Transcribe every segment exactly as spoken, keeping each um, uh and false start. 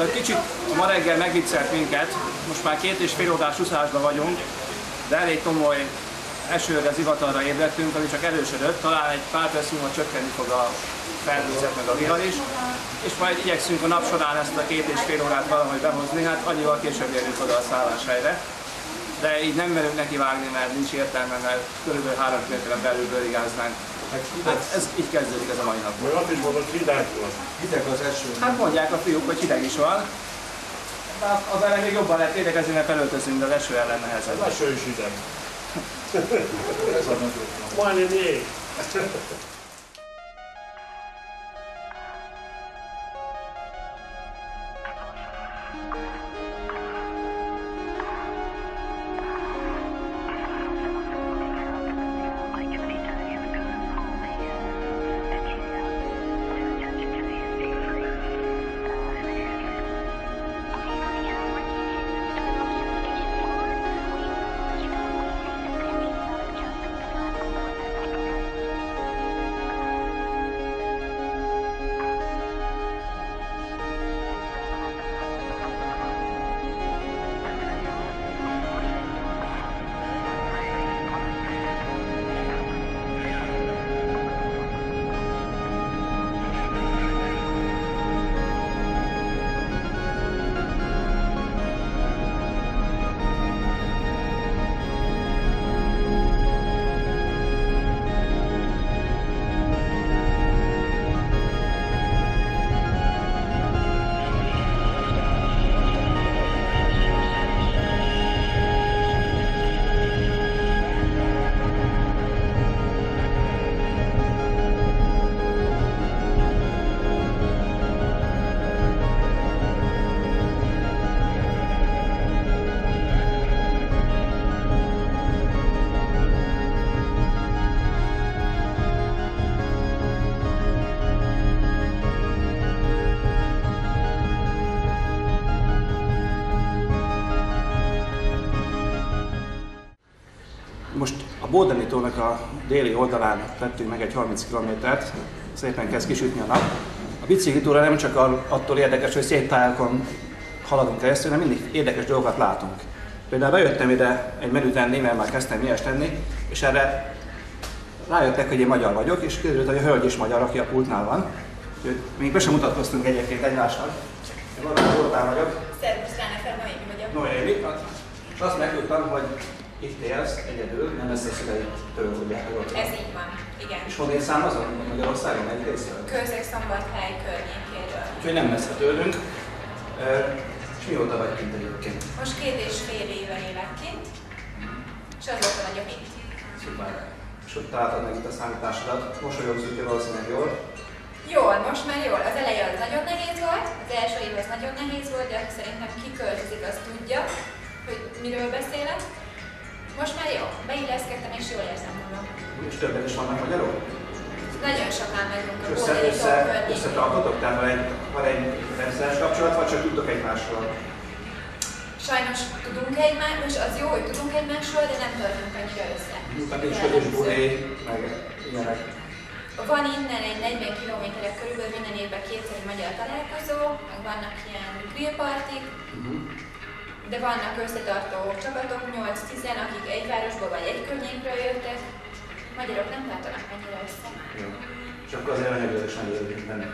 Kicsit ma reggel megviccelt minket, most már két és fél órás úszásban vagyunk, de elég komoly esőre, zivatarra ébredtünk, ami csak erősödött, talán egy pár perc múlva csökkenni fog a felhőzet meg a vihar is, és majd igyekszünk a nap során ezt a két és fél órát valahogy behozni, hát annyival később érünk oda a szálláshelyre. De így nem merünk neki vágni, mert nincs értelme, mert körülbelül három kilométeren belül bőrigáznánk. Hát ez így kezdődik ez a mai nap. Vagy azt is mondod, hideg van. Hideg az eső. Hát mondják a fiúk, hogy hideg is van. De az ellen még jobban lehet védekezni, mert felöltözünk, de az eső ellen nehezebb. Az eső is hideg. Ez a nagyobb. Majdnem jég. Most a Bódeni tónak a déli oldalán tettünk meg egy harminc kilométert, szépen kezd kisütni a nap. A biciklitúra nem csak attól érdekes, hogy szép tájakon haladunk keresztül, hanem mindig érdekes dolgokat látunk. Például bejöttem ide egy menüt enni, mert már kezdtem ilyest tenni, és erre rájöttek, hogy én magyar vagyok, és kiderült, hogy a hölgy is magyar, aki a pultnál van. Úgyhogy még be sem mutatkoztunk egyébként egymásnak. Én valami Zoltán vagyok. Szervusz, Ránefer, Noémi vagyok. Noémi. És azt megtudtam, hogy itt élsz egyedül, nem lesz a szüleitől, tudják, hogy ott. Ez így van, igen. És honnan származol? Magyarországon, melyik részről? Kőszeg-Szombathely környékéről. Úgyhogy nem messze tőlünk. És mióta vagy kint egyébként? Most két és fél éve élek kint, és azóta vagyok itt. Szuper. És ott találtad meg itt a számításodat, mosolyogsz, úgyhogy valószínűleg jól. Jól, most már jól. Az eleje az nagyon nehéz volt, az első év az nagyon nehéz volt, de szerintem ki költözik, az tudja, hogy miről beszélek. Most már jó, beilleszkedtem és jól érzem magam. És többen is vannak magyarok? Nagyon sokan megyünk a Össze, Bódeni tó össze, környékén. összetartotok? Tehát van egy, van egy rendszeres kapcsolat, vagy csak tudtok egymásról? Sajnos tudunk egymásról, és az jó, hogy tudunk egymásról, de nem tartunk annyira össze. Tehát nincs közös buli, meg ilyenek. Van innen egy negyven kilométerek körülbelül minden évben kétszer egy magyar találkozó, meg vannak ilyen grillpartik, uh-huh. De vannak összetartó csapatok, nyolc-tíz, akik egy városból vagy egy környékről jöttek. Magyarok nem tartanak annyira össze. Jó. És akkor azért anyagilag is megérik kint lenni.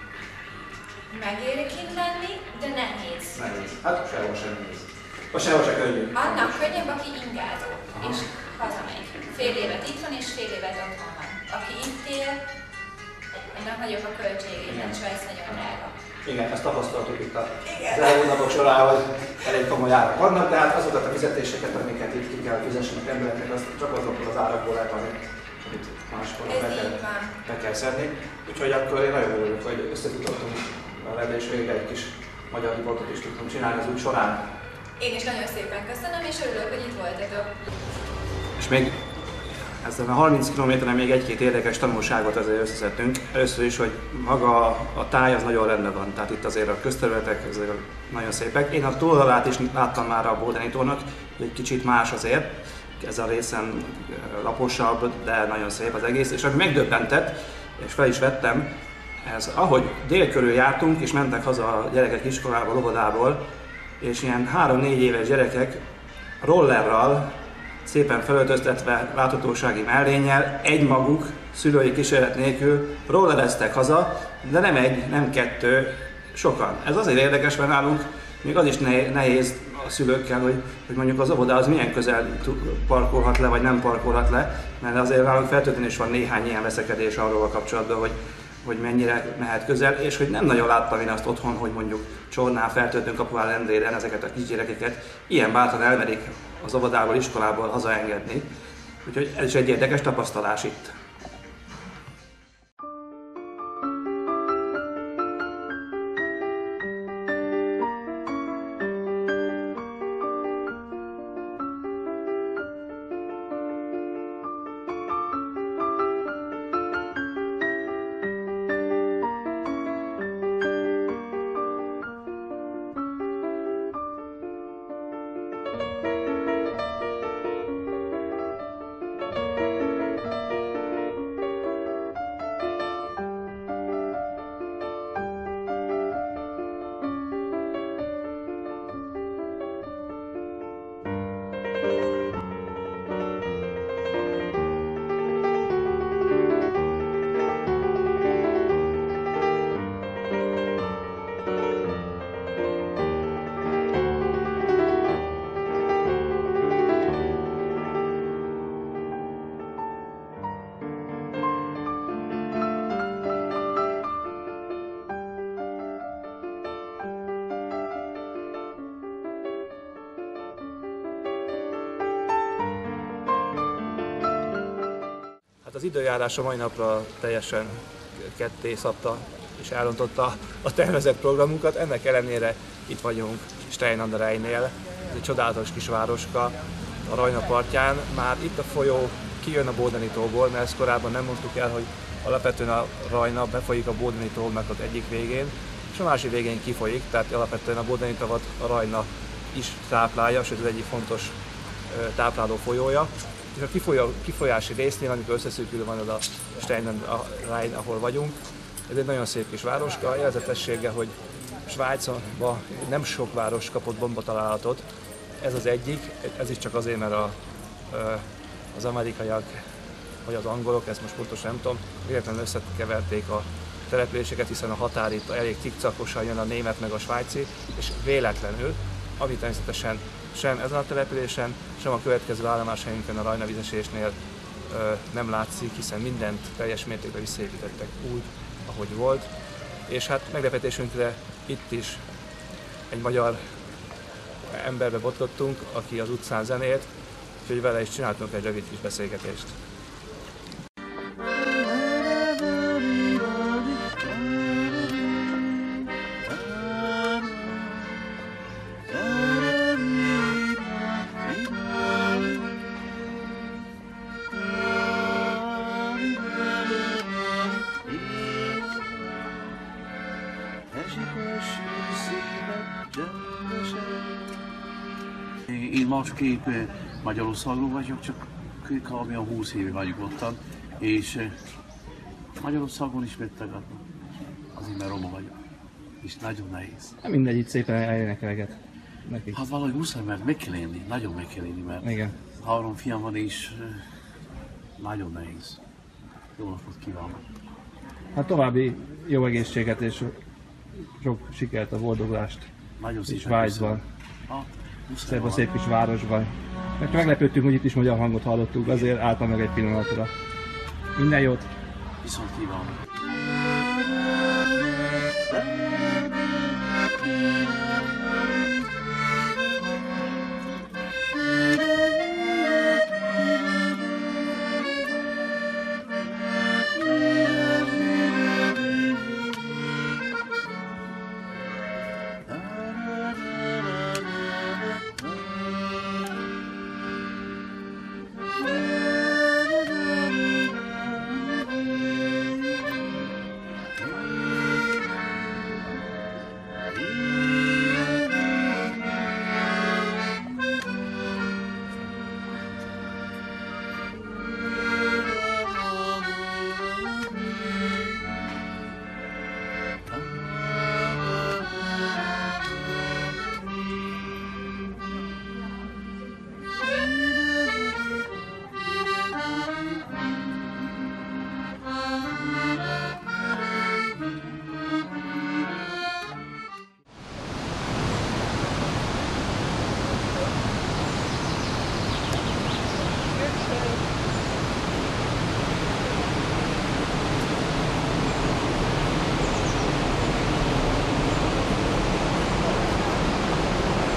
Megérik kint lenni, de nehéz. Nehéz. Hát sehol sem nehéz. Vagy sehol sem könnyű. Annak könnyebb, aki ingázó, és hazamegy. Fél évet itt van, és fél évet otthon van. Aki itt él, annak nagyobb a költségé, mert Svájc nagyon drága. Igen, ezt tapasztaltuk itt az elmúlt napok során, hogy elég komoly árak vannak, de hát azokat a fizetéseket, amiket itt ki kell fizessenek embereknek, azt csak azokból az árakból lehet, amit, amit máskor be kell, be kell szedni. Úgyhogy akkor én nagyon örülök, hogy összetudottunk veled, és végre egy kis magyar riportot is tudtunk csinálni az út során. Én is nagyon szépen köszönöm, és örülök, hogy itt voltatok. És még ezen a harminc kilométeren még egy-két érdekes tanulságot azért összeszedtünk. Először is, hogy maga a táj az nagyon rendben van, tehát itt azért a közterületek azért nagyon szépek. Én a túloldalát is láttam már a Bódeni tónak, egy kicsit más azért. Ez a részen laposabb, de nagyon szép az egész. És ami megdöbbentett, és fel is vettem, Ez, ahogy dél körül jártunk, és mentek haza a gyerekek iskolából, óvodából, és ilyen három-négy éves gyerekek rollerral, szépen felöltöztetve láthatósági mellénnyel, egymaguk, szülői kísérlet nélkül rollereztek haza, de nem egy, nem kettő, sokan. Ez azért érdekes, mert nálunk még az is nehéz a szülőkkel, hogy, hogy mondjuk az óvodához milyen közel parkolhat le, vagy nem parkolhat le, mert azért nálunk feltétlenül is van néhány ilyen veszekedés arról a kapcsolatban, hogy, hogy mennyire mehet közel, és hogy nem nagyon láttam én azt otthon, hogy mondjuk Csornál feltöltőn kapuvá Lendrében ezeket a kisgyerekeket ilyen bátran elmerik az óvodából, iskolából hazaengedni. Úgyhogy ez is egy érdekes tapasztalás itt. Az időjárás a mai napra teljesen ketté szabta és elrontotta a tervezett programunkat. Ennek ellenére itt vagyunk Stein an der Rheinnél, ez egy csodálatos kis városka a Rajna partján. Már itt a folyó kijön a Bódeni-tóból, mert ezt korábban nem mondtuk el, hogy alapvetően a Rajna befolyik a Bódeni-tónak az egyik végén, és a másik végén kifolyik, tehát alapvetően a Bódeni-tavat a Rajna is táplálja, sőt az egyik fontos tápláló folyója. És a kifolyó, kifolyási résznél, amikor összeszűkülő van az a Stein an der Rhein, ahol vagyunk, ez egy nagyon szép kis városka. A jelzetessége, hogy Svájcban nem sok város kapott bombatalálatot. Ez az egyik, ez is csak azért, mert a, az amerikaiak vagy az angolok, ezt most pontosan nem tudom, véletlenül összekeverték a településeket, hiszen a határ itt elég cikcakosan jön a német meg a svájci, és véletlenül, ami természetesen sem ezen a településen, sem a következő állomáshelyünkön a Rajna vízesésnél ö, nem látszik, hiszen mindent teljes mértékben visszaépítettek úgy, ahogy volt. És hát meglepetésünkre itt is egy magyar emberbe botlottunk, aki az utcán zenélt, úgyhogy vele is csináltunk egy rövid kis beszélgetést. Én másképp Magyarországról vagyok, csak kb. húsz éve vagyok ottan, és Magyarországon is megtagadom. Azért mert roma vagyok, és nagyon nehéz. Mindegy, itt szépen elénekelget nekik. Hát valahogy muszáj, mert meg kell élni, nagyon meg kell élni, mert igen. Három fiam van, és nagyon nehéz. Jó napot kívánok! Hát további jó egészséget és sok sikert a boldogulást Svájcban. Szép a szép kis városban. Mert meglepődtünk, hogy itt is magyar hangot hallottuk, azért álltam meg egy pillanatra. Minden jót! Viszont kívánok!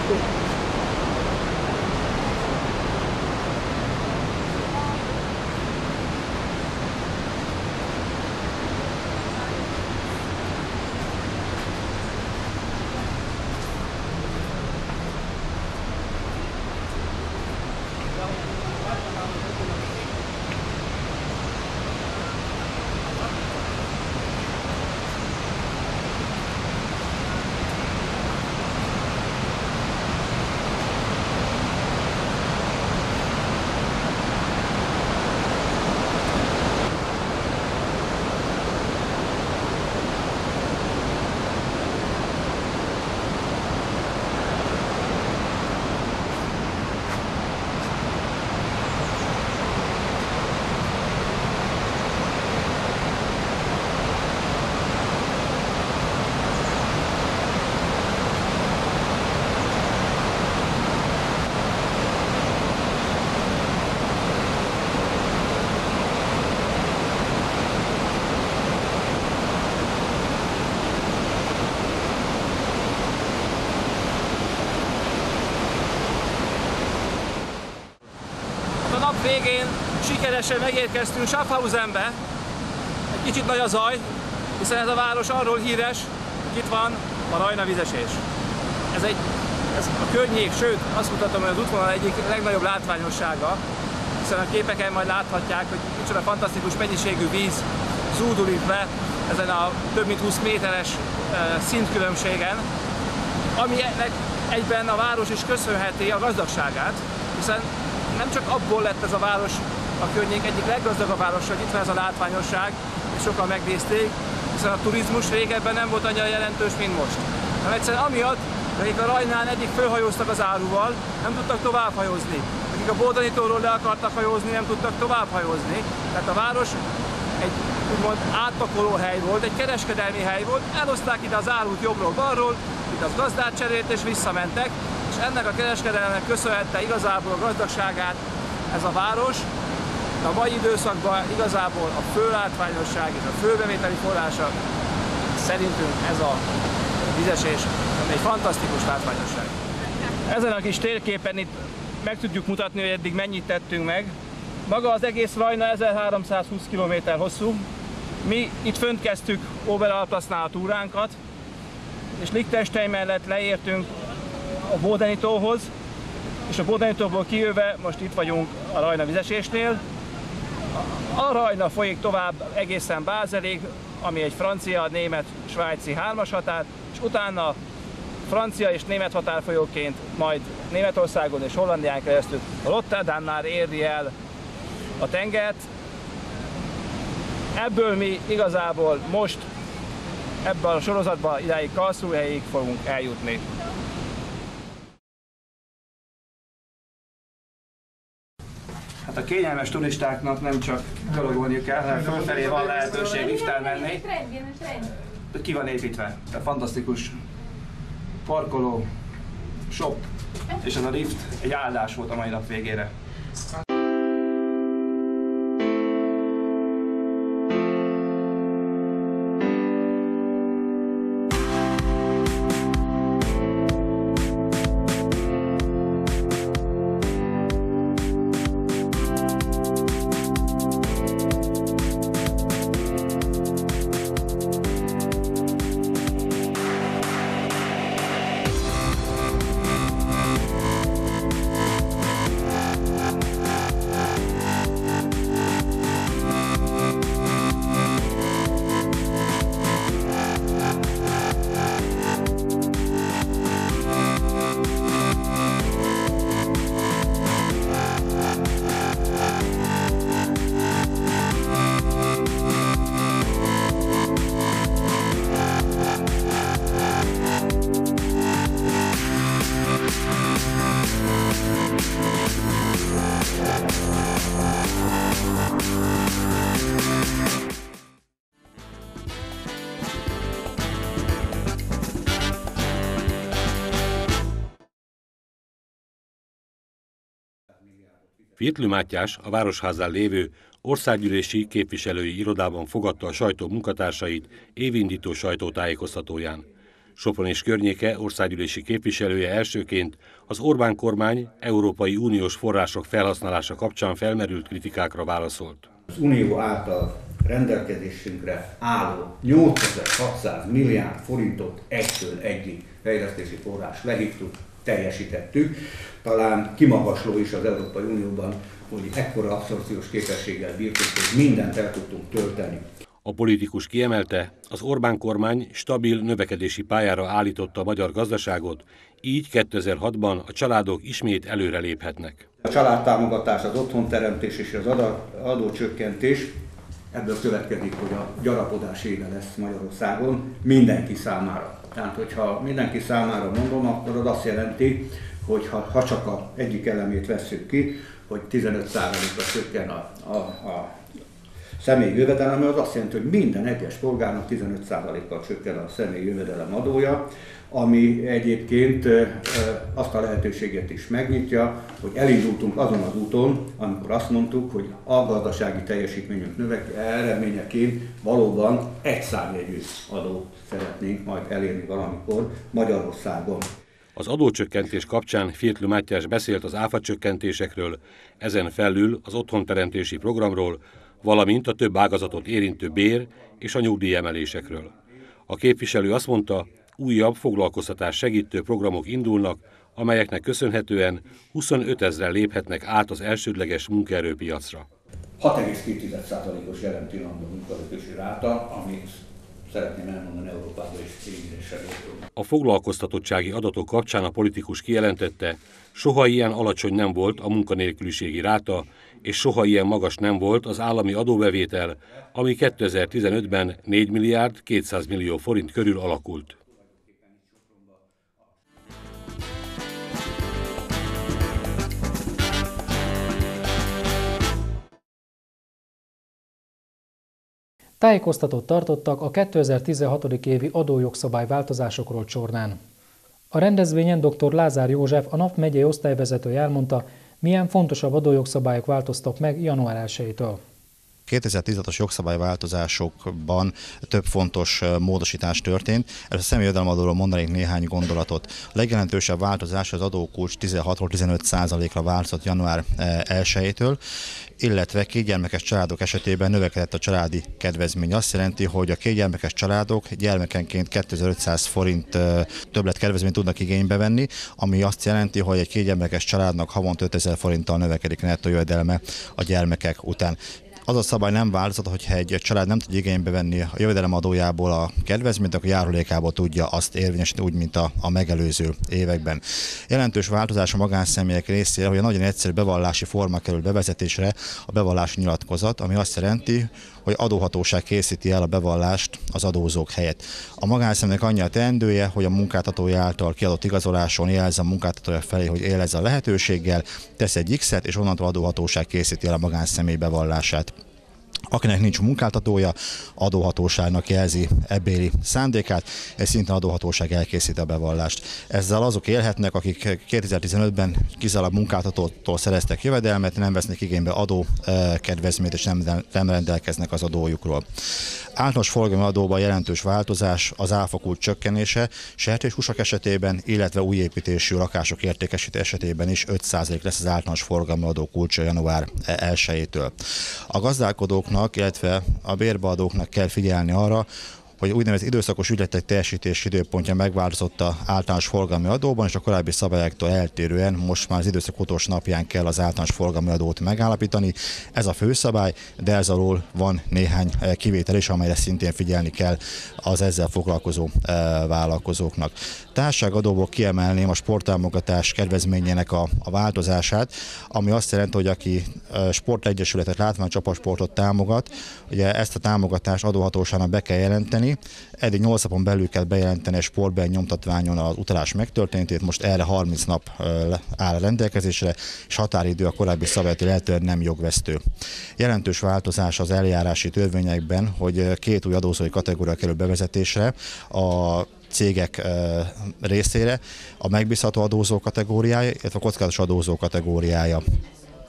Végén sikeresen megérkeztünk Schaffhausenbe. Egy kicsit nagy a zaj, hiszen ez a város arról híres, hogy itt van a Rajna vizesés. Ez, egy, ez a környék, sőt azt mutatom, hogy az útvonal egyik legnagyobb látványossága, hiszen a képeken majd láthatják, hogy micsoda fantasztikus mennyiségű víz zúdul itt be ezen a több mint húsz méteres szintkülönbségen, ami ennek egyben a város is köszönheti a gazdagságát, hiszen nem csak abból lett ez a város a környék egyik leggazdagabb város, hogy itt van ez a látványosság, és sokan megnézték, hiszen a turizmus régebben nem volt annyira jelentős, mint most. Nem egyszerűen amiatt, akik a Rajnán eddig fölhajóztak az áruval, nem tudtak tovább hajózni. Akik a Bódani tóról le akartak hajózni, nem tudtak tovább hajózni. Tehát a város egy úgymond átpakoló hely volt, egy kereskedelmi hely volt, elhozták ide az árut jobbról-balról, itt az gazdát cserélt és visszamentek, és ennek a kereskedelemnek köszönhette igazából a gazdagságát ez a város. De a mai időszakban igazából a fő látványosság és a fő bevételi forrása szerintünk ez a vizesés, ami egy fantasztikus látványosság. Ezen a kis térképen itt meg tudjuk mutatni, hogy eddig mennyit tettünk meg. Maga az egész Rajna ezerháromszázhúsz kilométer hosszú. Mi itt fönt kezdtük Oberalplasznál a túránkat, és Liechtenstein mellett leértünk a Bódeni tóhoz, és a Bódeni tóból kijöve most itt vagyunk a Rajna vizesésnél. A Rajna folyik tovább egészen Bázelig, ami egy francia, német, svájci hármas határ, és utána francia és német határfolyóként majd Németországon és Hollandián keresztül Rotterdamnál éri el a tengert. Ebből mi igazából most ebben a sorozatban idáig Karlsruhéig fogunk eljutni. Hát a kényelmes turistáknak nem csak gyalogolniuk kell, hanem fölfelé van lehetőség lifttel menni. Ki van építve, tehát fantasztikus parkoló, shop, és ez a lift egy áldás volt a mai nap végére. Virtl Mátyás, a Városházán lévő országgyűlési képviselői irodában fogadta a sajtó munkatársait évindító sajtótájékoztatóján. Sopron és környéke országgyűlési képviselője elsőként az Orbán kormány Európai Uniós források felhasználása kapcsán felmerült kritikákra válaszolt. Az Unió által rendelkezésünkre álló nyolcezer-hatszáz milliárd forintot egytől egyig fejlesztési forrás lehívtuk, teljesítettük. Talán kimagasló is az Európai Unióban, hogy ekkora abszorpciós képességgel bírtuk, hogy mindent el tudtunk tölteni. A politikus kiemelte, az Orbán kormány stabil növekedési pályára állította a magyar gazdaságot, így kétezer-hatban a családok ismét előreléphetnek. A családtámogatás, az otthonteremtés és az adócsökkentés, ebből következik, hogy a gyarapodás éve lesz Magyarországon mindenki számára. Tehát, hogyha mindenki számára mondom, akkor az azt jelenti, hogy ha, ha csak a egyik elemét vesszük ki, hogy tizenöt százalékra csökken a, a, a személyi jövedelem, az azt jelenti, hogy minden egyes polgárnak tizenöt százalékkal csökken a személyi jövedelem adója, ami egyébként azt a lehetőséget is megnyitja, hogy elindultunk azon az úton, amikor azt mondtuk, hogy a gazdasági teljesítményünk növek, eredményeként valóban egy számjegyű adót szeretnénk majd elérni valamikor Magyarországon. Az adócsökkentés kapcsán Firtlő Mátyás beszélt az áfacsökkentésekről, ezen felül az otthonteremtési programról, valamint a több ágazatot érintő bér és a nyugdíjemelésekről. A képviselő azt mondta, újabb foglalkoztatás segítő programok indulnak, amelyeknek köszönhetően huszonötezren léphetnek át az elsődleges munkaerőpiacra. hat egész két százalékos jelen pillanatban munkaerőpiaci ráta, amit szeretném elmondani Európában és tényleg. A foglalkoztatottsági adatok kapcsán a politikus kijelentette, soha ilyen alacsony nem volt a munkanélküliségi ráta, és soha ilyen magas nem volt az állami adóbevétel, ami kétezer-tizenötben négy milliárd kétszáz millió forint körül alakult. Tájékoztatót tartottak a kétezer-tizenhat. évi adójogszabály változásokról Csornán. A rendezvényen dr. Lázár József, a NAP megyei osztályvezetője elmondta, milyen fontosabb adójogszabályok változtak meg január elsejétől. kétezer-tizenhatos jogszabályváltozásokban több fontos módosítás történt. Ez a személyi jövedelemadóról mondanék néhány gondolatot. A legjelentősebb változás az adókulcs tizenhatról tizenöt százalékra változott január elsejétől, illetve kétgyermekes családok esetében növekedett a családi kedvezmény. Azt jelenti, hogy a kétgyermekes családok gyermekenként kétezer-ötszáz forint többletkedvezményt tudnak igénybe venni, ami azt jelenti, hogy egy kétgyermekes családnak havonta ötezer forinttal növekedik nettó jövedelme a gyermekek után. Az a szabály nem változott, hogyha egy család nem tud igénybe venni a jövedelemadójából a kedvezményt, akkor járulékából tudja azt érvényesíteni, úgy, mint a, a megelőző években. Jelentős változás a magánszemélyek részére, hogy a nagyon egyszerű bevallási forma kerül bevezetésre, a bevallási nyilatkozat, ami azt jelenti, hogy adóhatóság készíti el a bevallást az adózók helyett. A magánszemélynek annyi a teendője, hogy a munkáltatója által kiadott igazoláson jelzi a munkáltatója felé, hogy él ezzel a lehetőséggel, tesz egy X-et, és onnantól adóhatóság készíti el a magánszemély bevallását. Akinek nincs munkáltatója, adóhatóságnak jelzi ebbéli szándékát, és szintén adóhatóság elkészíti a bevallást. Ezzel azok élhetnek, akik kétezer-tizenötben kizárólag munkáltatótól szereztek jövedelmet, nem vesznek igénybe adókedvezményt, és nem, nem rendelkeznek az adójukról. Általános forgalmi adóban jelentős változás az áfakulcs csökkenése, sertéshúsak esetében, illetve új építésű lakások értékesítése esetében is öt százalék lesz az általános forgalmi adó kulcsa január elsejétől. A gazdálkodóknak, illetve a bérbeadóknak kell figyelni arra, hogy úgynevezett időszakos ügyletek teljesítési időpontja megváltozott az általános forgalmi adóban, és a korábbi szabályoktól eltérően most már az időszak utolsó napján kell az általános forgalmi adót megállapítani. Ez a főszabály, de ez alól van néhány kivétel is, amelyre szintén figyelni kell az ezzel foglalkozó vállalkozóknak. Társaságadóból kiemelném a sporttámogatás kedvezményének a, a változását, ami azt jelenti, hogy aki sportegyesületet, látványcsapatsportot támogat, ugye ezt a támogatást adóhatóságnak be kell jelenteni. Eddig nyolc napon belül kell bejelenteni a sportben nyomtatványon az utalás megtörténtét, most erre harminc nap áll rendelkezésre, és határidő a korábbi szabálytól eltérően nem jogvesztő. Jelentős változás az eljárási törvényekben, hogy két új adózói kategória kerül bevezetésre a cégek részére, a megbízható adózó kategóriája, illetve a kockázatos adózó kategóriája.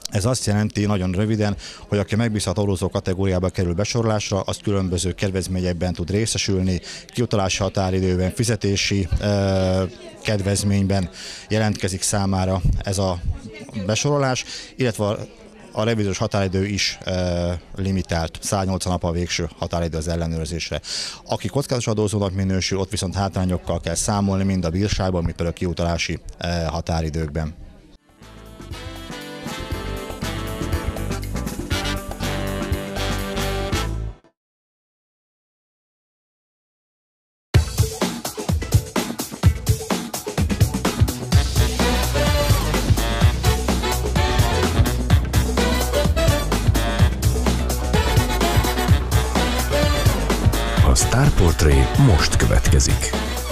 Ez azt jelenti nagyon röviden, hogy aki megbízható adózó kategóriába kerül besorolásra, az különböző kedvezményekben tud részesülni, kiutalási határidőben, fizetési eh, kedvezményben jelentkezik számára ez a besorolás, illetve a, a revíziós határidő is eh, limitált, száznyolcvan nap a végső határidő az ellenőrzésre. Aki kockázatos adózónak minősül, ott viszont hátrányokkal kell számolni, mind a bírságban, mind például a kiutalási eh, határidőkben. Sztárportré most következik.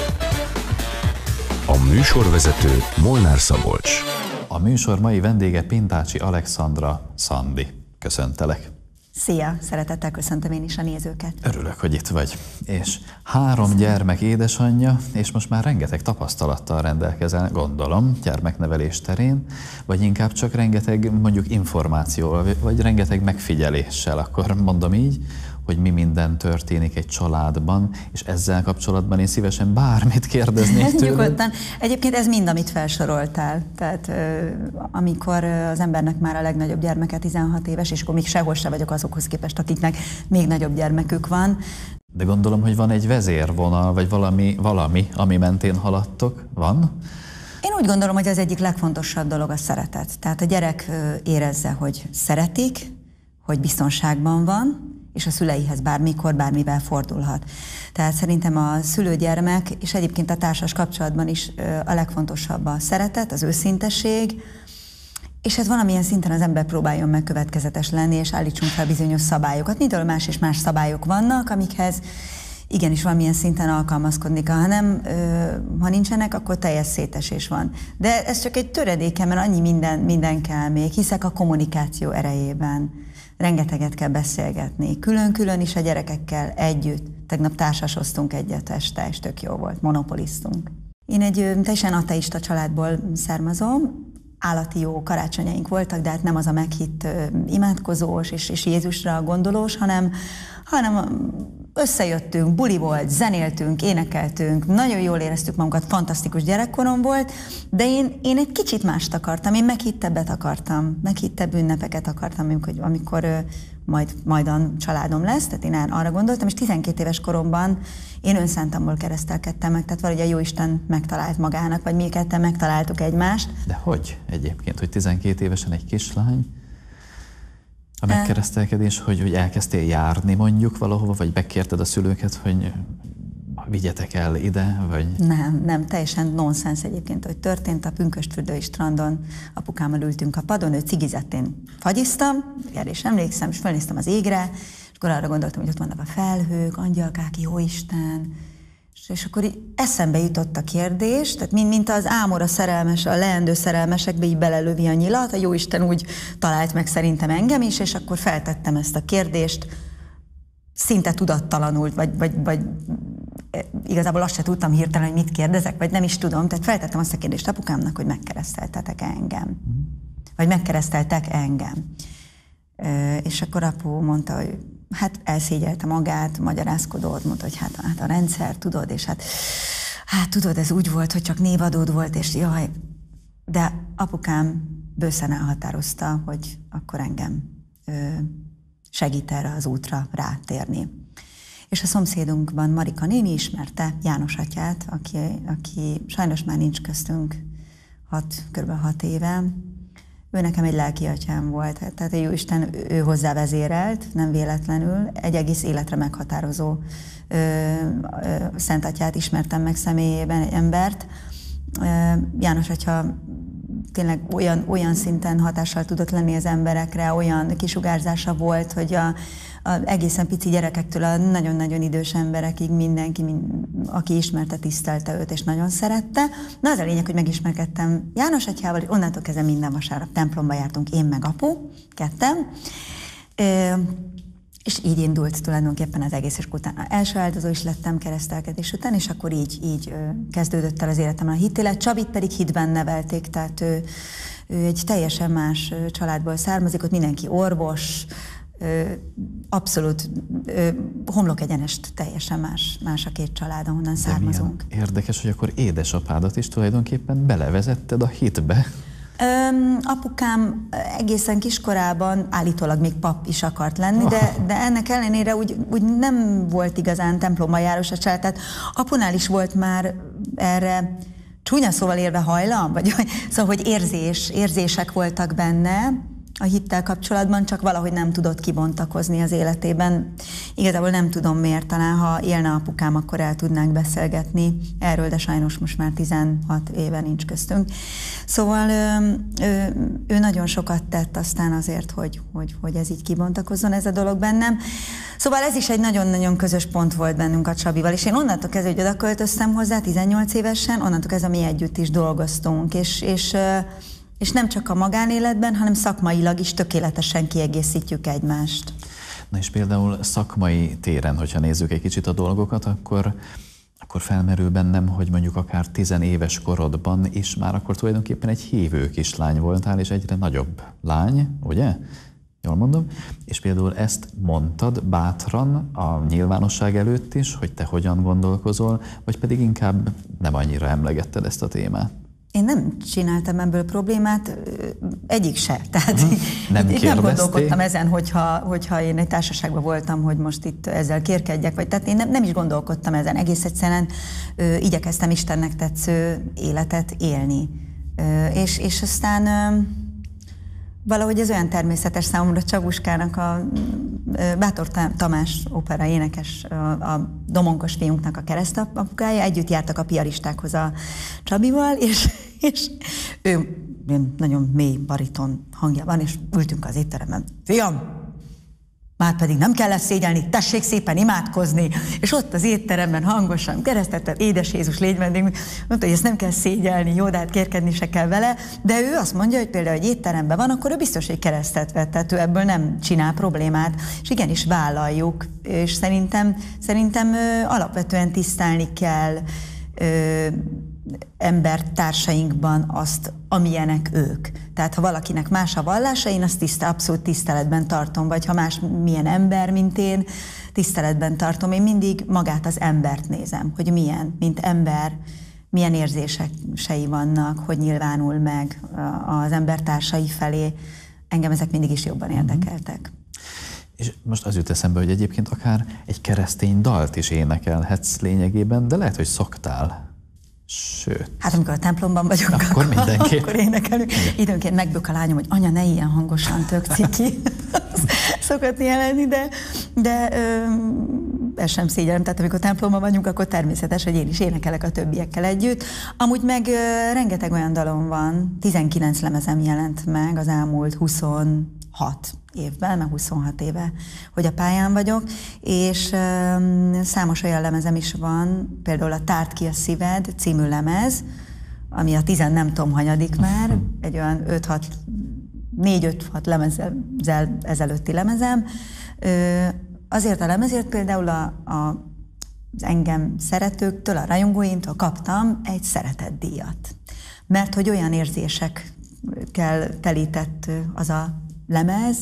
A műsorvezető Molnár Szabolcs. A műsor mai vendége Pintácsi Alexandra Szandi. Köszöntelek. Szia! Szeretettel köszöntöm én is a nézőket. Örülök, hogy itt vagy. És három gyermek édesanyja, és most már rengeteg tapasztalattal rendelkezel, gondolom, gyermeknevelés terén, vagy inkább csak rengeteg mondjuk információval, vagy rengeteg megfigyeléssel, akkor mondom így, hogy mi minden történik egy családban, és ezzel kapcsolatban én szívesen bármit kérdeznék tőled. Nyugodtan. Egyébként ez mind, amit felsoroltál. Tehát amikor az embernek már a legnagyobb gyermeke tizenhat éves, és akkor még sehol se vagyok azokhoz képest, akiknek még nagyobb gyermekük van. De gondolom, hogy van egy vezérvonal, vagy valami, valami, ami mentén haladtok. Van? Én úgy gondolom, hogy az egyik legfontosabb dolog a szeretet. Tehát a gyerek érezze, hogy szeretik, hogy biztonságban van, és a szüleihez bármikor, bármivel fordulhat. Tehát szerintem a szülő-gyermek, és egyébként a társas kapcsolatban is a legfontosabb a szeretet, az őszintesség, és hát valamilyen szinten az ember próbáljon meg következetes lenni, és állítsunk fel bizonyos szabályokat. Mindől más és más szabályok vannak, amikhez igenis valamilyen szinten alkalmazkodni kell. Ha nem, ha nincsenek, akkor teljes szétesés van. De ez csak egy töredéke, mert annyi minden, minden kell még, hiszek a kommunikáció erejében. Rengeteget kell beszélgetni, külön-külön is a gyerekekkel együtt. Tegnap társasoztunk egyet este, és tök jó volt, monopoliztunk. Én egy teljesen ateista családból származom, állati jó karácsonyaink voltak, de hát nem az a meghitt imádkozós és, és Jézusra gondolós, hanem, hanem összejöttünk, buli volt, zenéltünk, énekeltünk, nagyon jól éreztük magunkat, fantasztikus gyerekkorom volt, de én, én egy kicsit mást akartam, én meghittebbet akartam, meghittebb ünnepeket akartam, amikor, amikor majd, majdan családom lesz, tehát én arra gondoltam, és tizenkét éves koromban én önszántamból keresztelkedtem meg, tehát valahogy a Jóisten megtalált magának, vagy mi ketten megtaláltuk egymást. De hogy egyébként, hogy tizenkét évesen egy kislány, a megkeresztelkedés, hogy, hogy elkezdtél járni mondjuk valahova, vagy megkérted a szülőket, hogy vigyetek el ide, vagy... Nem, nem, teljesen nonsens egyébként, hogy történt. A Pünkösdfürdői strandon apukámmal ültünk a padon, ő cigizett, én fagyiztam, erre is emlékszem, és felnéztem az égre, és akkor arra gondoltam, hogy ott vannak a felhők, angyalkák, jóisten, és, és akkor így eszembe jutott a kérdés, tehát mint, mint az ámora szerelmes, a leendő szerelmesekbe így belelövi a nyilat, a Jóisten úgy talált meg szerintem engem is, és akkor feltettem ezt a kérdést, szinte tudattalanul, vagy, vagy, vagy igazából azt se tudtam hirtelen, hogy mit kérdezek, vagy nem is tudom, tehát feltettem azt a kérdést apukámnak, hogy megkereszteltetek engem, vagy megkereszteltek engem. És akkor apu mondta, hogy hát elszégyelte magát, magyarázkodott, mondta, hogy hát, hát a rendszer, tudod, és hát, hát tudod, ez úgy volt, hogy csak névadód volt, és jaj, de apukám bőszen elhatározta, hogy akkor engem ö, segít erre az útra rátérni. És a szomszédunkban Marika néni ismerte János atyát, aki, aki sajnos már nincs köztünk hat, kb. hat éve. Ő nekem egy lelki atyám volt, tehát a Jóisten ő hozzá vezérelt, nem véletlenül, egy egész életre meghatározó ö, ö, Szent Atyát ismertem meg személyében, egy embert. Ö, János atya tényleg olyan, olyan szinten hatással tudott lenni az emberekre, olyan kisugárzása volt, hogy a, a egészen pici gyerekektől a nagyon-nagyon idős emberekig mindenki, mind, aki ismerte, tisztelte őt, és nagyon szerette. Na az a lényeg, hogy megismerkedtem János atyával, és onnantól kezdve minden vasárnap templomba jártunk, én meg apu, ketten. És így indult tulajdonképpen az egész, és utána első áldozó is lettem keresztelkedés után, és akkor így, így kezdődött el az életemben a hitélet. Csabit pedig hitben nevelték, tehát ő, ő egy teljesen más családból származik, ott mindenki orvos, abszolút homlok egyenest teljesen más, más a két család, ahonnan származunk. Érdekes, hogy akkor édesapádat is tulajdonképpen belevezetted a hitbe. Öm, apukám egészen kiskorában állítólag még pap is akart lenni, de, de ennek ellenére úgy, úgy nem volt igazán templomba járós a család. Tehát apunál is volt már erre csúnya szóval élve hajlam, vagy szóval, hogy érzés, érzések voltak benne a hittel kapcsolatban, csak valahogy nem tudott kibontakozni az életében. Igazából nem tudom miért, talán ha élne apukám, akkor el tudnánk beszélgetni erről, de sajnos most már tizenhat éve nincs köztünk. Szóval ő, ő, ő nagyon sokat tett aztán azért, hogy, hogy, hogy ez így kibontakozzon ez a dolog bennem. Szóval ez is egy nagyon-nagyon közös pont volt bennünk a Csabival, és én onnantól kezdve, hogy oda költöztem hozzá tizennyolc évesen, onnantól kezdve mi együtt is dolgoztunk, és, és És nem csak a magánéletben, hanem szakmailag is tökéletesen kiegészítjük egymást. Na és például szakmai téren, hogyha nézzük egy kicsit a dolgokat, akkor, akkor felmerül bennem, hogy mondjuk akár tizenéves korodban is már akkor tulajdonképpen egy hívő kislány voltál, és egyre nagyobb lány, ugye? Jól mondom? És például ezt mondtad bátran a nyilvánosság előtt is, hogy te hogyan gondolkozol, vagy pedig inkább nem annyira emlegetted ezt a témát? Én nem csináltam ebből problémát, egyik se. Tehát uh-huh. nem, én nem gondolkodtam ezen, hogyha, hogyha én egy társaságban voltam, hogy most itt ezzel kérkedjek, vagy tehát én nem, nem is gondolkodtam ezen. Egész egyszerűen ö, igyekeztem Istennek tetsző életet élni. Ö, és, és aztán ö, valahogy ez olyan természetes számomra, Csabuskának a ö, Bátor Tamás opera énekes, a, a domonkos fiunknak a keresztapukája, együtt jártak a piaristákhoz a Csabival, és, és ő nagyon mély bariton hangja van, és ültünk az étteremben. Fiam, már pedig nem kell ezt szégyelni, tessék szépen imádkozni. És ott az étteremben hangosan keresztetett, édes Jézus, légy vendégünk, mondta, hogy ezt nem kell szégyelni, jó, de hát kérkedni se kell vele, de ő azt mondja, hogy például egy étteremben van, akkor ő biztos, hogy keresztet vett, tehát ő ebből nem csinál problémát, és igenis vállaljuk, és szerintem, szerintem ö, alapvetően tisztelni kell ö, embertársainkban azt, amilyenek ők. Tehát ha valakinek más a vallása, én azt tisztel, abszolút tiszteletben tartom, vagy ha más milyen ember, mint én, tiszteletben tartom. Én mindig magát az embert nézem, hogy milyen, mint ember, milyen érzései vannak, hogy nyilvánul meg az embertársai felé. Engem ezek mindig is jobban érdekeltek. És most az jut eszembe, hogy egyébként akár egy keresztény dalt is énekelhetsz lényegében, de lehet, hogy szoktál. Sőt. Hát amikor a templomban vagyok, akkor, akkor, mindenképp. akkor énekelünk. Időnként megbök a lányom, hogy anya, ne ilyen hangosan, tök ciki. Szokott jelenni, de, de ö, ez sem szégyellem. Tehát amikor templomban vagyunk, akkor természetes, hogy én is énekelek a többiekkel együtt. Amúgy meg ö, rengeteg olyan dalom van, tizenkilenc lemezem jelent meg az elmúlt huszonhat évben, mert huszonhat éve, hogy a pályán vagyok, és um, számos olyan lemezem is van, például a Tárd ki a szíved című lemez, ami a tizen nem tudom hanyadik már, egy olyan öt-hat, négy-öt-hat lemezzel ezelőtti lemezem. Ö, azért a lemezért például a, a, az engem szeretőktől, a rajongóimtól kaptam egy szeretetdíjat. Mert hogy olyan érzésekkel telített az a lemez,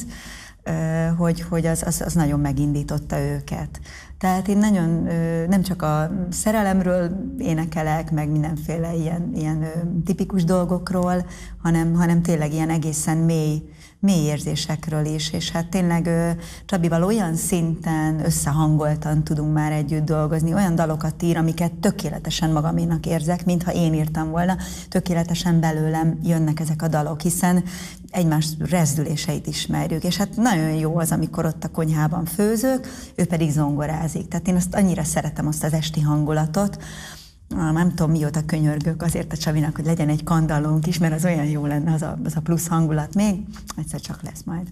hogy, hogy az, az, az nagyon megindította őket. Tehát én nagyon nem csak a szerelemről énekelek, meg mindenféle ilyen, ilyen tipikus dolgokról, hanem, hanem tényleg ilyen egészen mély, mély érzésekről is, és hát tényleg Csabival olyan szinten összehangoltan tudunk már együtt dolgozni, olyan dalokat ír, amiket tökéletesen magaménak érzek, mintha én írtam volna, tökéletesen belőlem jönnek ezek a dalok, hiszen egymás rezdüléseit ismerjük, és hát nagyon jó az, amikor ott a konyhában főzök, ő pedig zongorázik. Tehát én azt annyira szeretem, azt az esti hangulatot. Nem tudom, mióta könyörgök azért a Csabinak, hogy legyen egy kandallónk is, mert az olyan jó lenne, az a, az a plusz hangulat még. Egyszer csak lesz majd.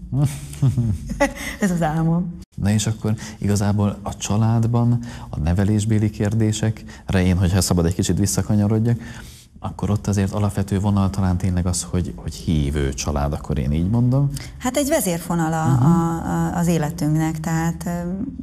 Ez az álmom. Na és akkor igazából a családban a nevelésbéli kérdésekre én, hogyha szabad egy kicsit visszakanyarodjak, Akkor ott azért alapvető vonal talán tényleg az, hogy, hogy hívő család, akkor én így mondom. Hát egy vezérfonala uh-huh. a, a, az életünknek, tehát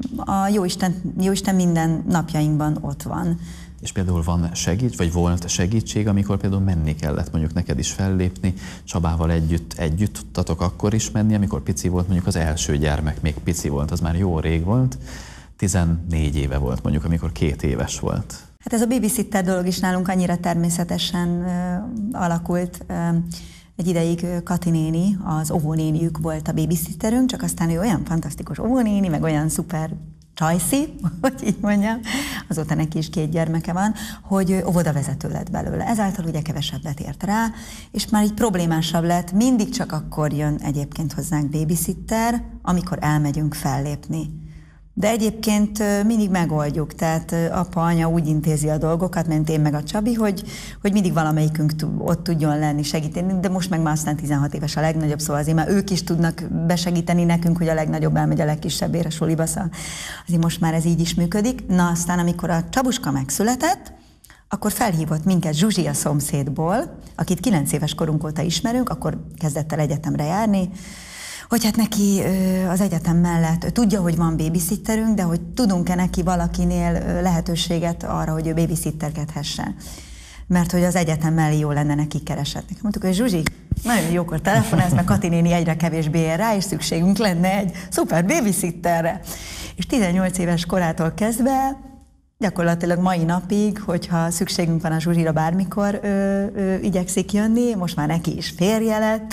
a Jóisten, Jóisten minden napjainkban ott van. És például van segítség, vagy volt segítség, amikor például menni kellett mondjuk neked is fellépni, Csabával együtt, együtt tudtatok akkor is menni, amikor pici volt, mondjuk az első gyermek még pici volt, az már jó rég volt, tizennégy éve volt mondjuk, amikor két éves volt. Hát ez a babysitter dolog is nálunk annyira természetesen uh, alakult. Uh, egy ideig Kati néni, az óvónéniük volt a babysitterünk, csak aztán ő olyan fantasztikus óvónéni, meg olyan szuper csajszi, hogy így mondjam, azóta neki is két gyermeke van, hogy óvodavezető lett belőle. Ezáltal ugye kevesebbet ért rá, és már így problémásabb lett, mindig csak akkor jön egyébként hozzánk babysitter, amikor elmegyünk fellépni. De egyébként mindig megoldjuk, tehát apa, anya úgy intézi a dolgokat, mint én meg a Csabi, hogy, hogy mindig valamelyikünk ott tudjon lenni, segíteni, de most meg már aztán tizenhat éves a legnagyobb, szóval azért már ők is tudnak besegíteni nekünk, hogy a legnagyobb elmegy a legkisebbére suliba, szóval azért most már ez így is működik. Na aztán, amikor a Csabuska megszületett, akkor felhívott minket Zsuzsi a szomszédból, akit kilenc éves korunk óta ismerünk, akkor kezdett el egyetemre járni, hogy hát neki az egyetem mellett tudja, hogy van babysitterünk, de hogy tudunk-e neki valakinél lehetőséget arra, hogy ő babysitterkedhessen. Mert hogy az egyetem mellé jó lenne neki keresetni. Mondtuk, hogy Zsuzsi, nagyon jókor telefonálsz, mert Kati néni egyre kevésbé ér rá, és szükségünk lenne egy szuper babysitterre. És tizennyolc éves korától kezdve, gyakorlatilag mai napig, hogyha szükségünk van a Zsuzsira bármikor, ő, ő igyekszik jönni, most már neki is férje lett,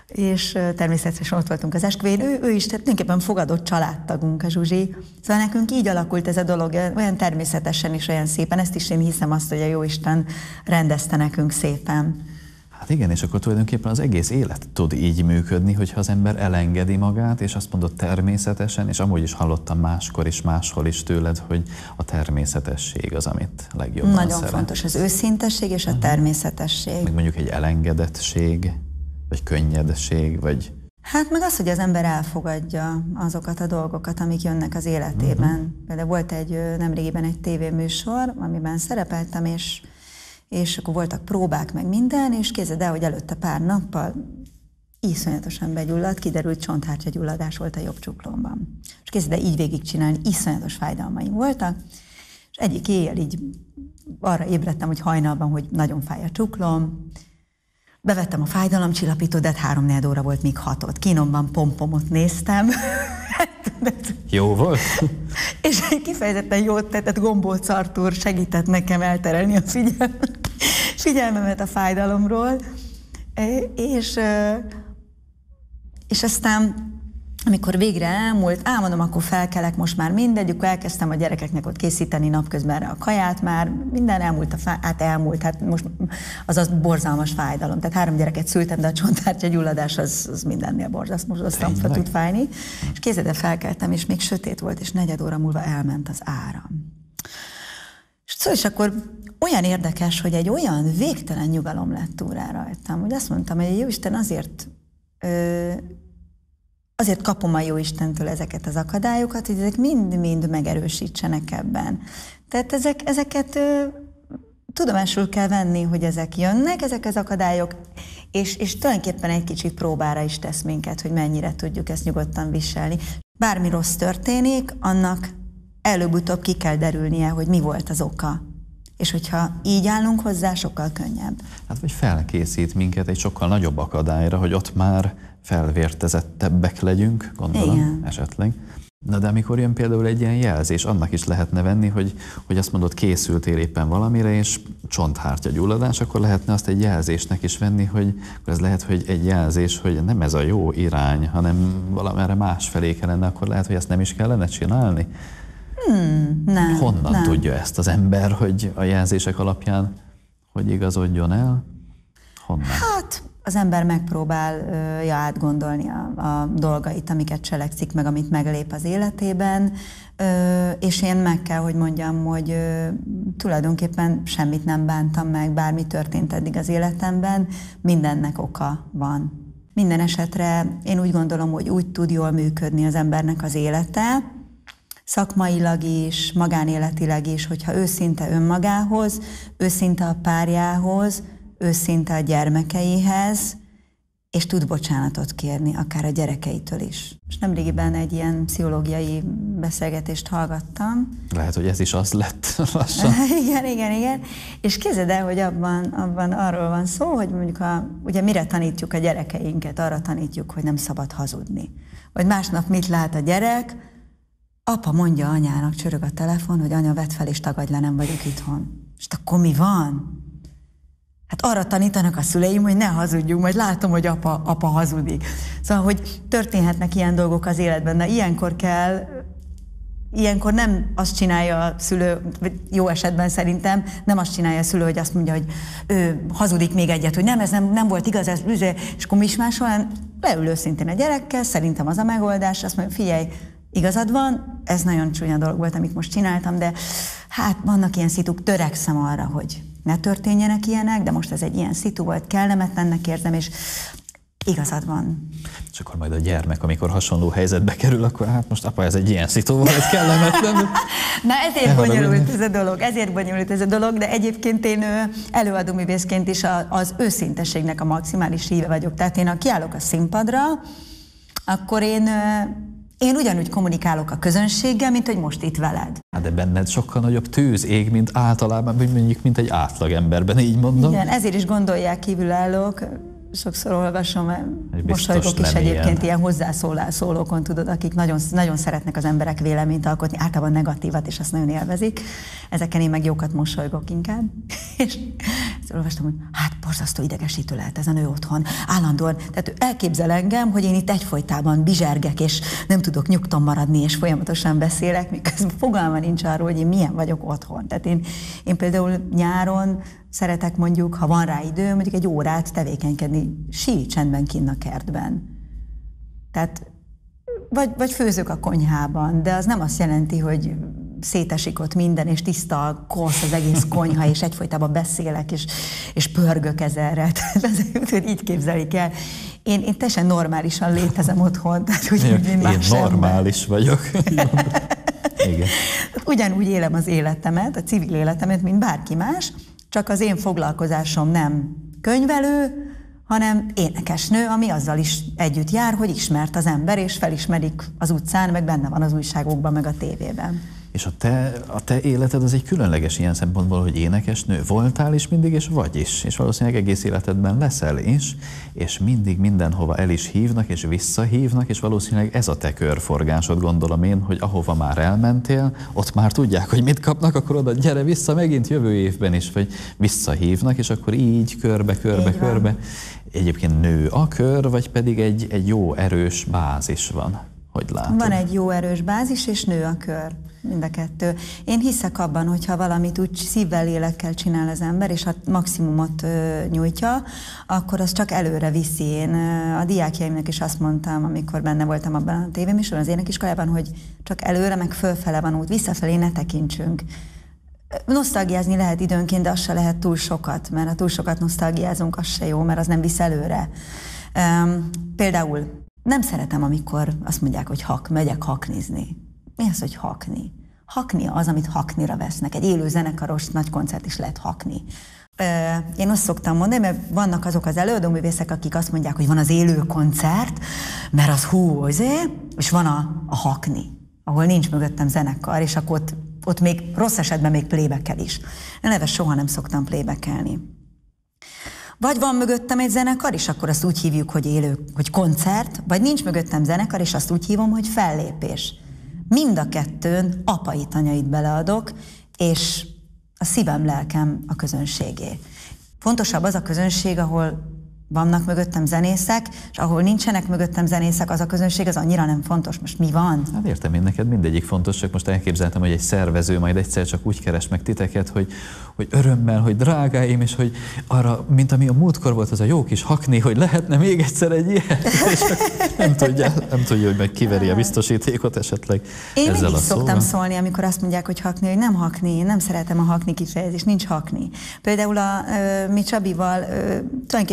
és természetesen ott voltunk az esküvőjén. Ő, ő is tulajdonképpen fogadott családtagunk, a Zsuzsi. Szóval nekünk így alakult ez a dolog, olyan természetesen és olyan szépen. Ezt is én hiszem azt, hogy a Jóisten rendezte nekünk szépen. Hát igen, és akkor tulajdonképpen az egész élet tud így működni, hogyha az ember elengedi magát, és azt mondod természetesen, és amúgy is hallottam máskor is, máshol is tőled, hogy a természetesség az, amit legjobban Nagyon szeret. fontos az őszintesség és a természetesség. Meg mondjuk egy elengedettség, vagy könnyedség, vagy... Hát meg az, hogy az ember elfogadja azokat a dolgokat, amik jönnek az életében. Uh-huh. Például volt egy nemrégiben egy tévéműsor, amiben szerepeltem, és, és akkor voltak próbák, meg minden, és képzeld el, hogy előtte pár nappal iszonyatosan begyulladt, kiderült, csonthártyagyulladás volt a jobb csuklómban. És képzeld el, így végigcsinálni, iszonyatos fájdalmaim voltak, és egyik éjjel így arra ébredtem, hogy hajnalban, hogy nagyon fáj a csuklóm. Bevettem a fájdalomcsillapítót, de három-négy óra volt, még hatott. Kínomban pompomot néztem. Jó volt? És kifejezetten jót tett, Gombóc Artúr segített nekem elterelni a figyelm, figyelmemet a fájdalomról. És, és aztán, amikor végre elmúlt, álmodom, akkor felkelek, most már mindegy, akkor elkezdtem a gyerekeknek ott készíteni napközbenre a kaját, már minden elmúlt, a fá... hát elmúlt, hát most az az borzalmas fájdalom. Tehát három gyereket szültem, de a csonthártyagyulladás az, az mindennél borzasztóan tud fájni. És kézzel felkeltem, és még sötét volt, és negyed óra múlva elment az áram. És szóval és akkor olyan érdekes, hogy egy olyan végtelen nyugalom lett túrá rajtam, hogy azt mondtam, hogy Jóisten azért ö, Azért kapom a Jóistentől ezeket az akadályokat, hogy ezek mind-mind megerősítsenek ebben. Tehát ezek, ezeket ö, tudomásul kell venni, hogy ezek jönnek, ezek az akadályok, és, és tulajdonképpen egy kicsit próbára is tesz minket, hogy mennyire tudjuk ezt nyugodtan viselni. Bármi rossz történik, annak előbb-utóbb ki kell derülnie, hogy mi volt az oka. És hogyha így állunk hozzá, sokkal könnyebb. Hát vagy felkészít minket egy sokkal nagyobb akadályra, hogy ott már felvértezettebbek legyünk, gondolom, igen, esetleg. Na de amikor jön például egy ilyen jelzés, annak is lehetne venni, hogy, hogy azt mondod, készültél éppen valamire, és csonthártyagyulladás, akkor lehetne azt egy jelzésnek is venni, hogy akkor ez lehet, hogy egy jelzés, hogy nem ez a jó irány, hanem valamerre másfelé kellene, akkor lehet, hogy ezt nem is kellene csinálni. Hmm, nem, Honnan nem. tudja ezt az ember, hogy a jelzések alapján hogy igazodjon el? Honnan? Hát az ember megpróbálja átgondolni a, a dolgait, amiket cselekszik, meg amit meglép az életében, és én meg kell, hogy mondjam, hogy tulajdonképpen semmit nem bántam meg, bármi történt eddig az életemben, mindennek oka van. Minden esetre én úgy gondolom, hogy úgy tud jól működni az embernek az élete, szakmailag is, magánéletileg is, hogyha őszinte önmagához, őszinte a párjához, őszinte a gyermekeihez, és tud bocsánatot kérni, akár a gyerekeitől is. És nemrégiben egy ilyen pszichológiai beszélgetést hallgattam. Lehet, hogy ez is az lett lassan. igen, igen, igen. És képzeld el, hogy abban, abban arról van szó, hogy mondjuk a, ugye mire tanítjuk a gyerekeinket, arra tanítjuk, hogy nem szabad hazudni. Vagy másnap mit lát a gyerek, apa mondja anyának, csörög a telefon, hogy anya, vedd fel és tagadj le, nem vagyok itthon. És akkor mi van? Hát arra tanítanak a szüleim, hogy ne hazudjunk, majd látom, hogy apa, apa hazudik. Szóval, hogy történhetnek ilyen dolgok az életben, de ilyenkor kell, ilyenkor nem azt csinálja a szülő, jó esetben szerintem, nem azt csinálja a szülő, hogy azt mondja, hogy ő hazudik még egyet, hogy nem, ez nem, nem volt igaz, ez, és akkor mi is máshol, leül őszintén a gyerekkel, szerintem az a megoldás, azt mondja, figyelj, igazad van, ez nagyon csúnya dolog volt, amit most csináltam, de hát vannak ilyen szituk, törekszem arra, hogy ne történjenek ilyenek, de most ez egy ilyen szitu volt, kellemetlennek érzem, és igazad van. És akkor majd a gyermek, amikor hasonló helyzetbe kerül, akkor hát most apa, ez egy ilyen szitu volt, kellemetlen. Na ezért bonyolult ez a dolog, ezért bonyolult ez a dolog, de egyébként én előadóművészként is az őszintességnek a maximális híve vagyok. Tehát én, ha kiállok a színpadra, akkor én Én ugyanúgy kommunikálok a közönséggel, mint hogy most itt veled. Hát de benned sokkal nagyobb tűz ég, mint általában, vagy mondjuk, mint egy átlagemberben, így mondom. Igen, ezért is gondolják kívülállók, sokszor olvasom, mosolygok is egyébként ilyen, ilyen hozzászólókon, tudod, akik nagyon, nagyon szeretnek az emberek véleményt alkotni, általában negatívat, és azt nagyon élvezik. Ezeken én meg jókat mosolygok inkább. És ezt olvastam, hogy hát borzasztó idegesítő lehet ez a nő otthon, állandóan. Tehát elképzel engem, hogy én itt egyfolytában bizsergek, és nem tudok nyugton maradni, és folyamatosan beszélek, miközben fogalma nincs arról, hogy én milyen vagyok otthon. Tehát én, én például nyáron szeretek mondjuk, ha van rá idő, mondjuk egy órát tevékenykedni síri csendben kinn a kertben. Tehát, vagy, vagy főzök a konyhában, de az nem azt jelenti, hogy szétesik ott minden, és tiszta a kosz, az egész konyha, és egyfolytában beszélek, és, és pörgök ezerre. Tehát így képzelik el. Én, én teljesen normálisan létezem otthon. Tehát úgy, én én más normális ember. vagyok. Igen. Ugyanúgy élem az életemet, a civil életemet, mint bárki más, csak az én foglalkozásom nem könyvelő, hanem énekesnő, ami azzal is együtt jár, hogy ismert az ember, és felismerik az utcán, meg benne van az újságokban, meg a tévében. És a te, a te életed az egy különleges ilyen szempontból, hogy énekesnő voltál is mindig, és vagy is. És valószínűleg egész életedben leszel is, és mindig mindenhova el is hívnak, és visszahívnak, és valószínűleg ez a te körforgásod, gondolom én, hogy ahova már elmentél, ott már tudják, hogy mit kapnak, akkor oda gyere vissza megint jövő évben is, vagy visszahívnak, és akkor így körbe, körbe, így körbe. Van. Egyébként nő a kör, vagy pedig egy, egy jó erős bázis van? Hogy látod? Van egy jó erős bázis, és nő a kör. Mind a kettő. Én hiszek abban, hogyha valamit úgy szívvel, lélekkel csinál az ember, és a maximumot ö, nyújtja, akkor az csak előre viszi. Én ö, a diákjaimnak is azt mondtam, amikor benne voltam abban a tévéműsorban, az énekiskolában, hogy csak előre, meg fölfele van út, visszafelé ne tekintsünk. Nosztalgiázni lehet időnként, de az se lehet túl sokat, mert ha túl sokat nosztalgiázunk, az se jó, mert az nem visz előre. Um, például nem szeretem, amikor azt mondják, hogy hak, megyek haknizni. Mi az, hogy hakni? Hakni az, amit haknira vesznek. Egy élő zenekaros nagy koncert is lehet hakni. Én azt szoktam mondani, mert vannak azok az előadóművészek, akik azt mondják, hogy van az élő koncert, mert az hú, azért, és van a, a hakni, ahol nincs mögöttem zenekar, és akkor ott, ott még rossz esetben még playback-el is. Én neve soha nem szoktam playback-elni. Vagy van mögöttem egy zenekar, és akkor azt úgy hívjuk, hogy élő, hogy koncert, vagy nincs mögöttem zenekar, és azt úgy hívom, hogy fellépés. Mind a kettőn apait, anyait beleadok, és a szívem, lelkem a közönségé. Fontosabb az a közönség, ahol vannak mögöttem zenészek, és ahol nincsenek mögöttem zenészek, az a közönség, az annyira nem fontos. Most mi van? Hát értem én, neked mindegyik fontos, csak most elképzeltem, hogy egy szervező majd egyszer csak úgy keres meg titeket, hogy, hogy örömmel, hogy drágáim, és hogy arra, mint ami a múltkor volt, az a jó kis hakni, hogy lehetne még egyszer egy ilyen, és nem tudja, nem tudja, hogy meg kiveri a biztosítékot esetleg. Én ezzel mindig a szoktam szólni, amikor azt mondják, hogy hakni, hogy nem hakni, én nem szeretem a hakni kifejezést, nincs hakni. Például a, ö, mi Csabival, ö, tulajdonképpen ez egy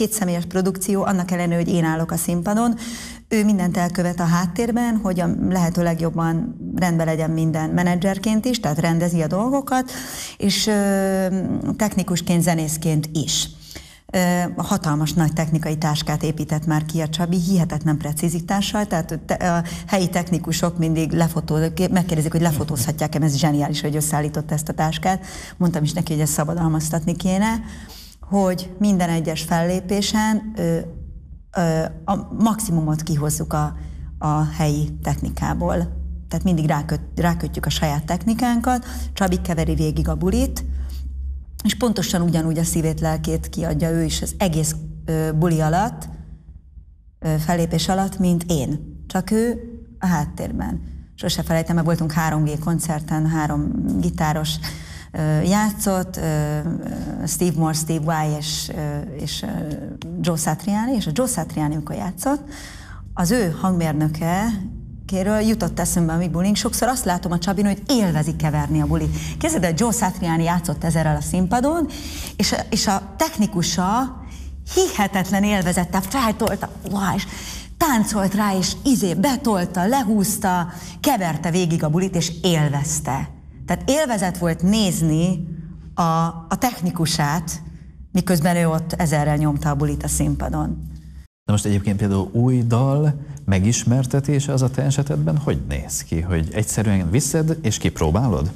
két személyes produkció, annak ellenére, hogy én állok a színpadon. Ő mindent elkövet a háttérben, hogy a lehető legjobban rendben legyen minden menedzserként is, tehát rendezi a dolgokat, és ö, technikusként, zenészként is. A hatalmas nagy technikai táskát épített már ki a Csabi, hihetetlen precizitással, tehát a helyi technikusok mindig lefotóznak, megkérdezik, hogy lefotózhatják-e, ez zseniális, hogy összeállította ezt a táskát. Mondtam is neki, hogy ezt szabadalmaztatni kéne, hogy minden egyes fellépésen ö, ö, a maximumot kihozzuk a, a helyi technikából. Tehát mindig ráköt, rákötjük a saját technikánkat, Csabi keveri végig a bulit, és pontosan ugyanúgy a szívét, lelkét kiadja ő is az egész ö, buli alatt, ö, fellépés alatt, mint én. Csak ő a háttérben. Sose felejtem, mert voltunk három gé koncerten, három gitáros ö, játszott, ö, Steve Moore, Steve Y és, ö, és ö, Joe Satriani, és a Joe Satriani, amikor játszott, az ő hangmérnöke kéről jutott eszembe a mi bulink. Sokszor azt látom a Csabin, hogy élvezik keverni a buli. Képzeld, hogy Joe Satriani játszott ezerrel a színpadon, és a, és a technikusa hihetetlen élvezettel feltolta, és táncolt rá, és izé betolta, lehúzta, keverte végig a bulit, és élvezte. Tehát élvezet volt nézni a, a technikusát, miközben ő ott ezerrel nyomta a bulit a színpadon. Na most egyébként például új dal megismertetése az a te esetedben hogy néz ki? Hogy egyszerűen viszed és kipróbálod?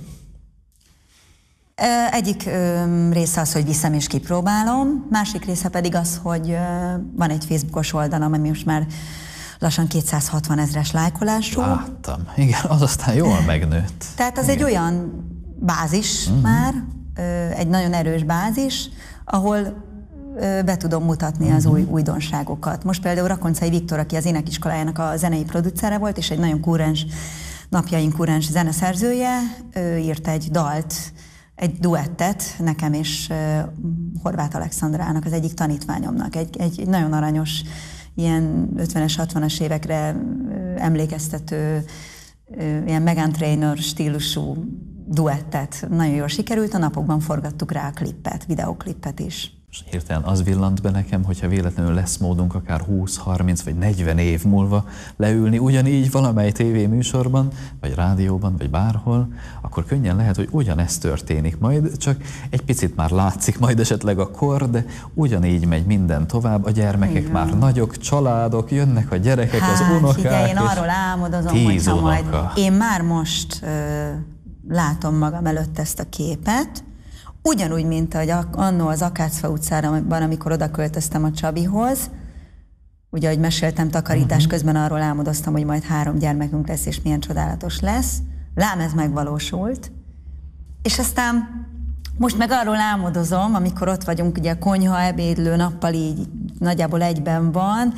Egyik része az, hogy viszem és kipróbálom, másik része pedig az, hogy van egy Facebookos oldalam, ami most már lassan kétszázhatvan ezres lájkolású. Láttam. Igen, az aztán jól megnőtt. Tehát az Igen. egy olyan bázis uh-huh. már, egy nagyon erős bázis, ahol be tudom mutatni uh-huh. az új újdonságokat. Most például Rakoncai Viktor, aki az énekiskolájának a zenei producere volt, és egy nagyon kúrens, napjaink kúrens zeneszerzője, ő írt egy dalt, egy duettet nekem és uh, Horváth Alexandrának, az egyik tanítványomnak. Egy, egy nagyon aranyos, ilyen ötvenes, hatvanas évekre uh, emlékeztető, uh, ilyen Meghan Trainor stílusú duettet. Nagyon jól sikerült, a napokban forgattuk rá a klippet, videóklippet is. Hirtelen az villant be nekem, hogyha véletlenül lesz módunk akár húsz, harminc vagy negyven év múlva leülni ugyanígy valamely tévéműsorban, vagy rádióban, vagy bárhol, akkor könnyen lehet, hogy ugyanezt történik majd, csak egy picit már látszik majd esetleg a kor, de ugyanígy megy minden tovább, a gyermekek igen. már nagyok, családok, jönnek a gyerekek, hát, az unokák. Figyelj, én arról álmodozom, hogyha majd én már most uh, látom magam előtt ezt a képet, ugyanúgy, mint ahogy annó az Akácfa utcában, amikor oda költöztem a Csabihoz, ugye, ahogy meséltem takarítás uh-huh. közben, arról álmodoztam, hogy majd három gyermekünk lesz, és milyen csodálatos lesz. Lám ez megvalósult. És aztán most meg arról álmodozom, amikor ott vagyunk, ugye a konyha, ebédlő, nappal így nagyjából egyben van,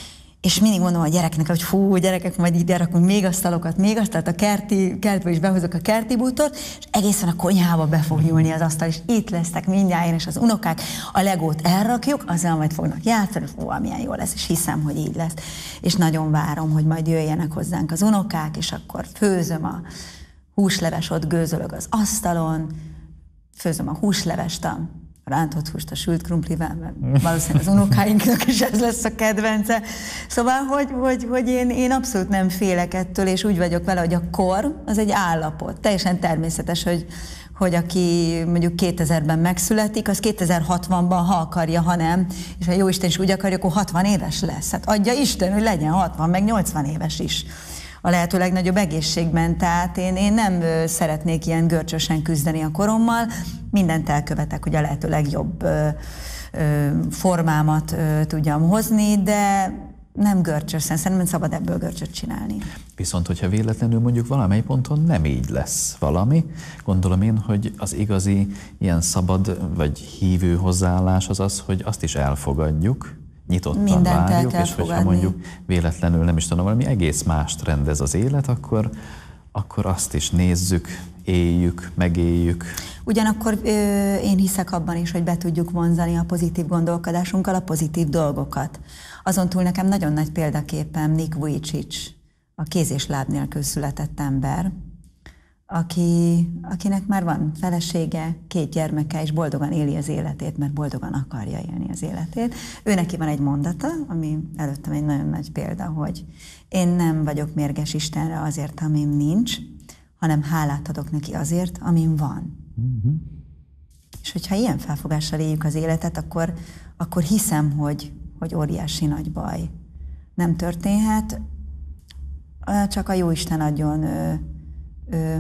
és mindig mondom a gyereknek, hogy fú, gyerekek, majd ide rakunk még asztalokat, még asztalt, a kerti, kertbe is behozok a kerti bútort, és egészen a konyhába be fog nyúlni az asztal, és itt lesznek mindjárt, és az unokák, a legót elrakjuk, azzal majd fognak játszani, fú, milyen jó lesz, és hiszem, hogy így lesz. És nagyon várom, hogy majd jöjjenek hozzánk az unokák, és akkor főzöm a húsleves, ott gőzölög az asztalon, főzöm a húslevest, a rántott húst a sült krumplivel, mert valószínűleg az unokáinknak is ez lesz a kedvence. Szóval, hogy, hogy, hogy én, én abszolút nem félek ettől, és úgy vagyok vele, hogy a kor az egy állapot. Teljesen természetes, hogy, hogy aki mondjuk kétezerben megszületik, az kétezer-hatvanban, ha akarja, ha nem, és ha Jóisten is úgy akarja, akkor hatvan éves lesz. Hát adja Isten, hogy legyen hatvan, meg nyolcvan éves is. A lehető legnagyobb egészségben, tehát én, én nem ö, szeretnék ilyen görcsösen küzdeni a korommal, mindent elkövetek, hogy a lehető legjobb ö, ö, formámat ö, tudjam hozni, de nem görcsösen, szerintem szabad ebből görcsöt csinálni. Viszont, hogyha véletlenül mondjuk valamely ponton nem így lesz valami, gondolom én, hogy az igazi ilyen szabad vagy hívő hozzáállás az az, hogy azt is elfogadjuk, nyitottan mindent várjuk, és fogadni. hogyha mondjuk véletlenül nem is tudom, valami egész mást rendez az élet, akkor, akkor azt is nézzük, éljük, megéljük. Ugyanakkor ö, én hiszek abban is, hogy be tudjuk vonzani a pozitív gondolkodásunkkal a pozitív dolgokat. Azon túl nekem nagyon nagy példaképem Nick Vujicic, a kéz és láb nélkül született ember, aki, akinek már van felesége, két gyermeke, és boldogan éli az életét, mert boldogan akarja élni az életét. Ő neki van egy mondata, ami előttem egy nagyon nagy példa, hogy én nem vagyok mérges Istenre azért, amim nincs, hanem hálát adok neki azért, amin van. Mm-hmm. És hogyha ilyen felfogással éljük az életet, akkor, akkor hiszem, hogy, hogy óriási nagy baj nem történhet, csak a Jóisten adjon ö, ö,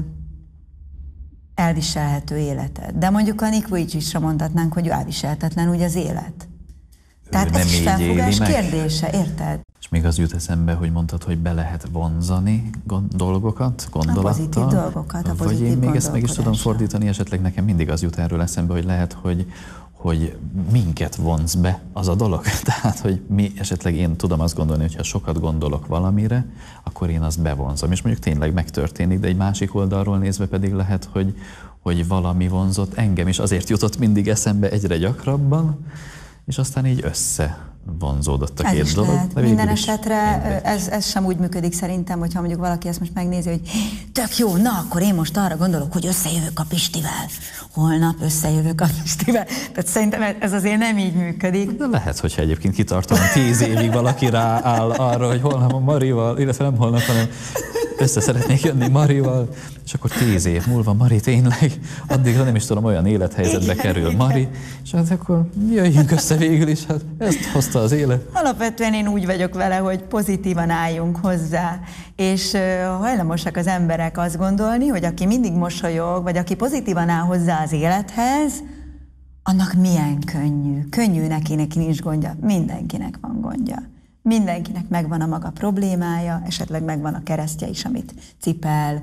elviselhető életet. De mondjuk a Nick Vujicicra mondhatnánk, hogy elviselhetetlen úgy az élet. Ő Tehát ez is felfogás kérdése, érted? És még az jut eszembe, hogy mondtad, hogy be lehet vonzani gond- dolgokat, gondolattal. A pozitív dolgokat, a pozitív Vagy én még ezt meg is tudom fordítani, esetleg nekem mindig az jut erről eszembe, hogy lehet, hogy, hogy minket vonz be az a dolog. Tehát, hogy mi esetleg én tudom azt gondolni, hogy ha sokat gondolok valamire, akkor én azt bevonzom. És mondjuk tényleg megtörténik, de egy másik oldalról nézve pedig lehet, hogy, hogy valami vonzott engem, és azért jutott mindig eszembe egyre gyakrabban, és aztán így összevonzódott a ez két dolog. Minden esetre ez, ez sem úgy működik szerintem, hogyha mondjuk valaki ezt most megnézi, hogy tök jó, na akkor én most arra gondolok, hogy összejövök a Pistivel. Holnap összejövök a Pistivel. Tehát szerintem ez azért nem így működik. De lehet, hogyha egyébként kitartóan tíz évig valaki rááll arra, hogy holnap a Marival, illetve nem holnap, hanem össze szeretnék jönni Marival, és akkor tíz év múlva Mari tényleg, addigra nem is tudom, olyan élethelyzetbe kerül Mari, és hát akkor jöjjünk össze végül is, hát ezt hozta az élet. Alapvetően én úgy vagyok vele, hogy pozitívan álljunk hozzá, és hajlamosak az emberek azt gondolni, hogy aki mindig mosolyog, vagy aki pozitívan áll hozzá az élethez, annak milyen könnyű. Könnyű neki, neki nincs gondja. Mindenkinek van gondja. Mindenkinek megvan a maga problémája, esetleg megvan a keresztje is, amit cipel.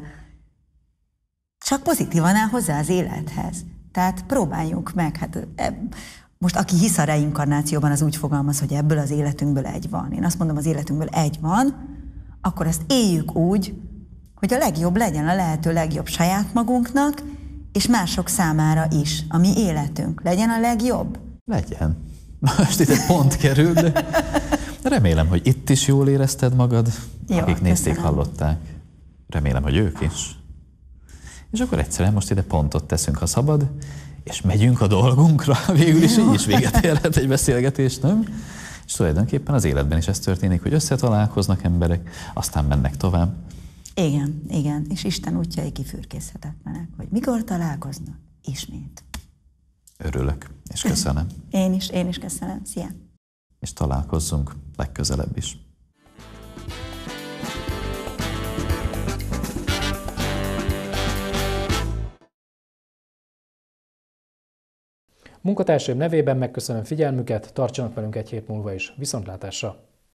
Csak pozitívan áll hozzá az élethez. Tehát próbáljunk meg. Hát, eb- most aki hisz a reinkarnációban, az úgy fogalmaz, hogy ebből az életünkből egy van. Én azt mondom, az életünkből egy van, akkor azt éljük úgy, hogy a legjobb legyen a lehető legjobb saját magunknak, és mások számára is. A mi életünk legyen a legjobb. Legyen. Most itt egy pont kerül, de remélem, hogy itt is jól érezted magad, jó, akik nézték, köszönöm. hallották. Remélem, hogy ők is. És akkor egyszerűen most ide pontot teszünk, ha szabad, és megyünk a dolgunkra. Végül is így is véget érhet egy beszélgetés, nem? És tulajdonképpen az életben is ez történik, hogy összetalálkoznak emberek, aztán mennek tovább. Igen, igen. És Isten útjai kifürkészhetetlenek, hogy mikor találkoznak ismét. Örülök, és köszönöm. Én is, én is köszönöm. Szia! És találkozzunk legközelebb is. Munkatársaim nevében megköszönöm figyelmüket, tartsanak velünk egy hét múlva is. Viszontlátásra!